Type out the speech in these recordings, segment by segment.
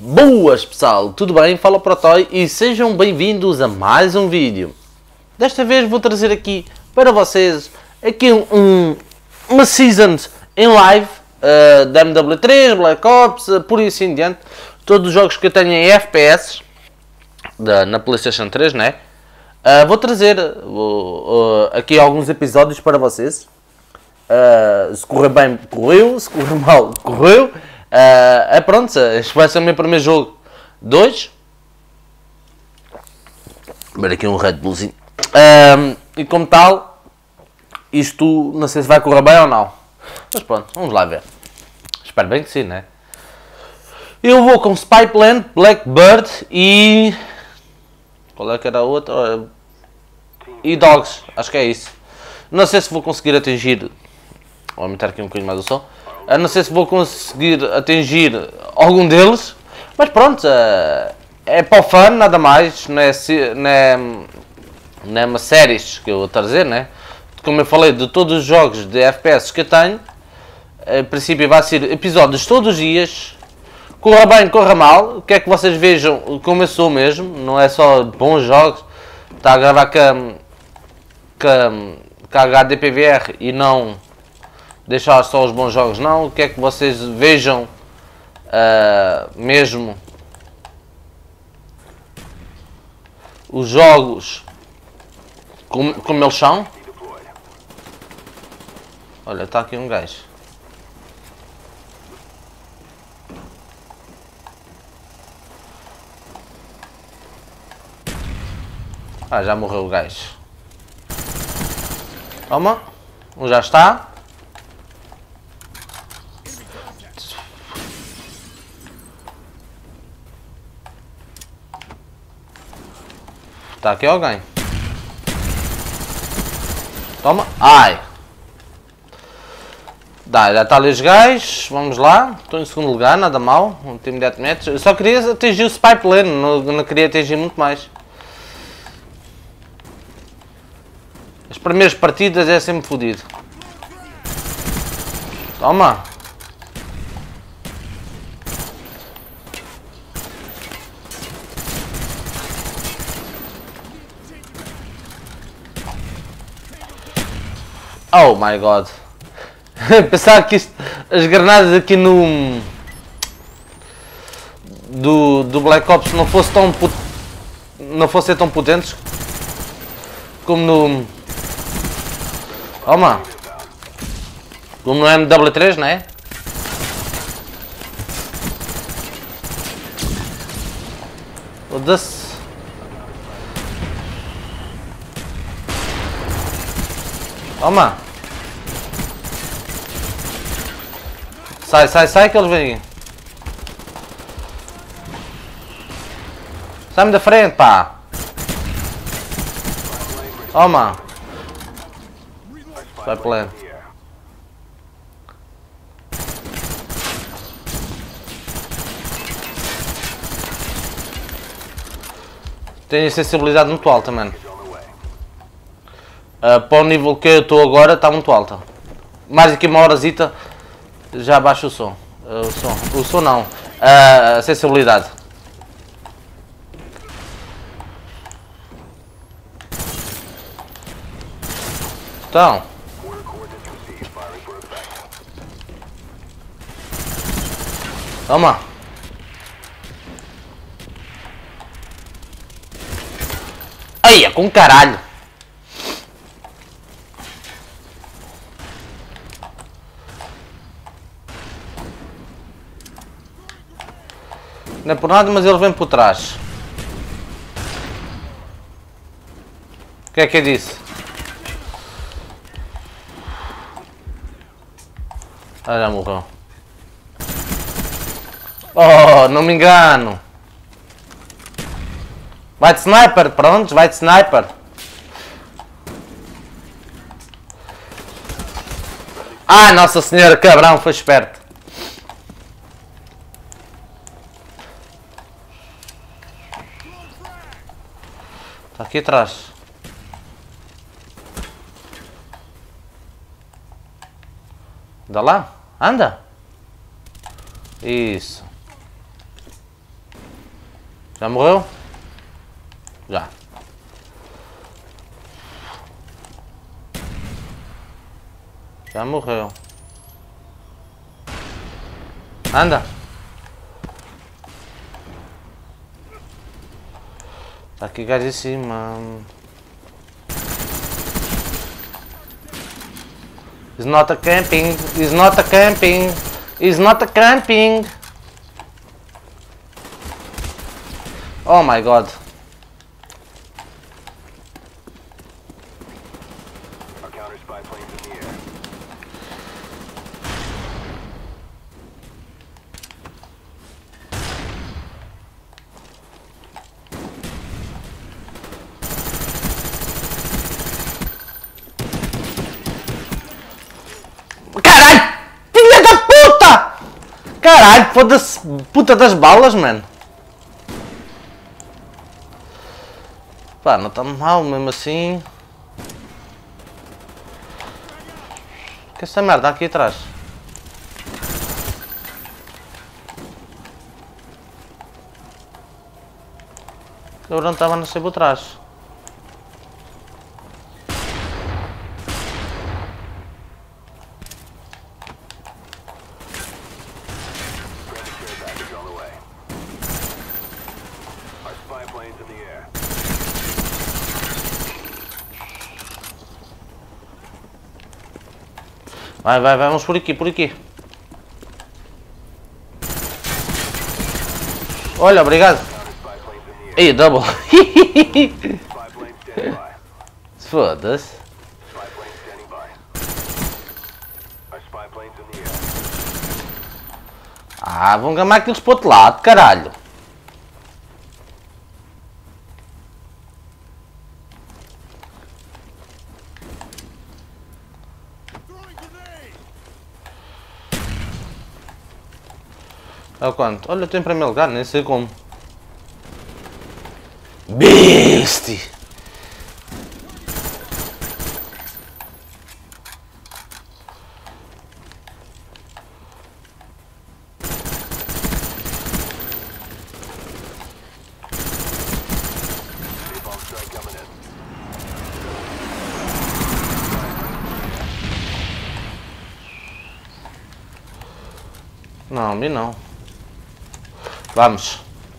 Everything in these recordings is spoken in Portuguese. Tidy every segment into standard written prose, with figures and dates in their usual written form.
Boas pessoal, tudo bem? Fala Protoy e sejam bem-vindos a mais um vídeo. Desta vez vou trazer aqui para vocês uma season em live da MW3, Black Ops, por isso assim em diante. Todos os jogos que eu tenho em FPS na PlayStation 3, né? Vou trazer aqui alguns episódios para vocês. Se correr bem, correu. Se correr mal, correu. Pronto, este vai ser o meu primeiro jogo 2. Ver aqui um Red Bullzinho. E como tal, isto não sei se vai correr bem ou não. Mas pronto, vamos lá ver. Espero bem que sim, né? Eu vou com Spyplant, Blackbird e... qual é que era a outra? E Dogs, acho que é isso. Não sei se vou conseguir atingir... vou aumentar aqui um bocadinho mais o som. Não sei se vou conseguir atingir algum deles. Mas pronto, é para o fã, nada mais. Não é uma séries que eu vou trazer, né? Como eu falei, de todos os jogos de FPS que eu tenho, em princípio vai ser episódios todos os dias. Corra bem, corra mal, quer que vocês vejam como eu sou mesmo, não é só bons jogos. Está a gravar com a HDPVR e não deixar só os bons jogos, não. Quer que vocês vejam mesmo os jogos como eles são. Olha, está aqui um gajo. Já morreu o gajo. Toma. Um já está. Está aqui alguém. Toma. Ai. Já está ali os gajos. Vamos lá. Estou em segundo lugar, nada mal. Um time de 7 metros. Eu só queria atingir o Spyplant, não queria atingir muito mais. As primeiras partidas é sempre fodido. Toma. Oh my god. Pensava que as granadas aqui do Black Ops não fossem tão potentes como no... Toma. Como no MW3, né? Foda-se. Toma. Sai que eles vêm. Sai-me da frente, pá. Toma. Vai pleno. Tenho sensibilidade muito alta, mano. Para o nível que eu estou agora está muito alta. Mais aqui uma horazita já baixa o som. O som não. A sensibilidade. Então. Toma. Aí, é com caralho. Não é por nada, mas ele vem por trás. O que é que eu disse? Já morreu. Oh, não me engano. Vai de sniper, pronto, vai de sniper. Nossa senhora, cabrão, foi esperto. Está aqui atrás. Anda lá, anda. Isso. Já morreu? Já. Já morreu. Anda. Tá aqui gajo em cima. It's not a camping. It's not a camping. It's not a camping. Oh my god. Our counter spy planes in the air. Caralho! Filha da puta! Caralho, foda-se, puta das balas, mano. Pá, não está mal mesmo assim. Que essa merda aqui atrás? O cabrão estava a nascer por trás. Friendly care package on the way. Our spy planes in the air. Vai, vai, vai, vamos por aqui, por aqui. Olha, obrigado. Counter spy planes in the air. Ei, double. Spy plane standing by. Foda-se. Spy plane standing by. Our spy planes in the air. Ah, vão gamar aqueles para o outro lado, caralho. É o quanto? Olha, eu estou em primeiro lugar, nem sei como. Beste! Napalm strike coming in. Não, a mim não. Vamos.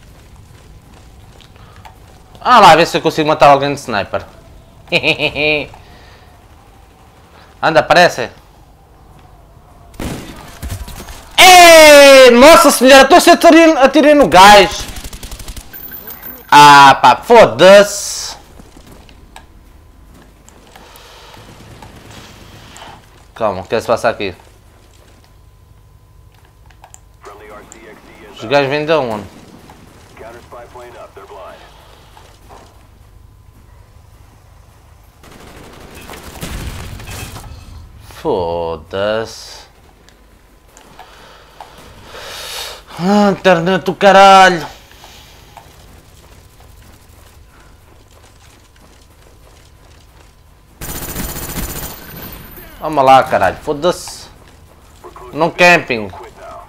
Ah lá, ver se eu consigo matar alguém de sniper. Anda, aparece. Ei, nossa senhora, estou a ser atirei no gás. Ah pá, foda-se. Calma, o que é que se passa aqui? Friendly RCXD Os is gajos vêm de onde? counter spy plane up. They're blind. Foda-se. Ah, internet do caralho. Vamos lá, caralho. Foda-se. We're close. Não camping. Quit now.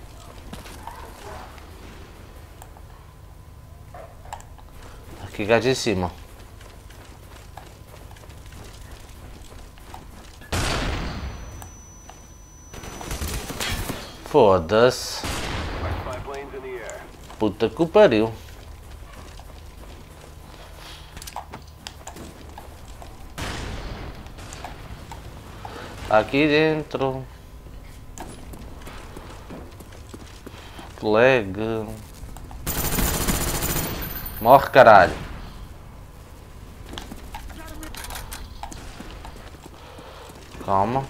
Aqui gajo em cima. Foda-se. Our spy planes in the air. Puta que o pariu. Aqui dentro. Colega. Morre, caralho. Calma.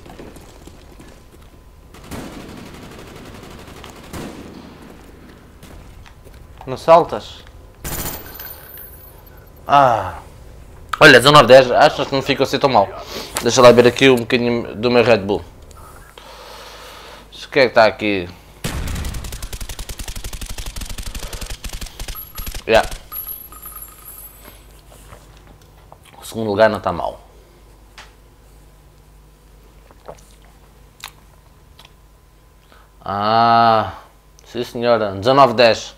Não saltas? Ah. Olha, 19-10, achas que não ficou assim tão mal? Deixa lá ver aqui um bocadinho do meu Red Bull. O que é que está aqui? Yeah. O segundo lugar não está mal. Ah, sim senhora, 19-10.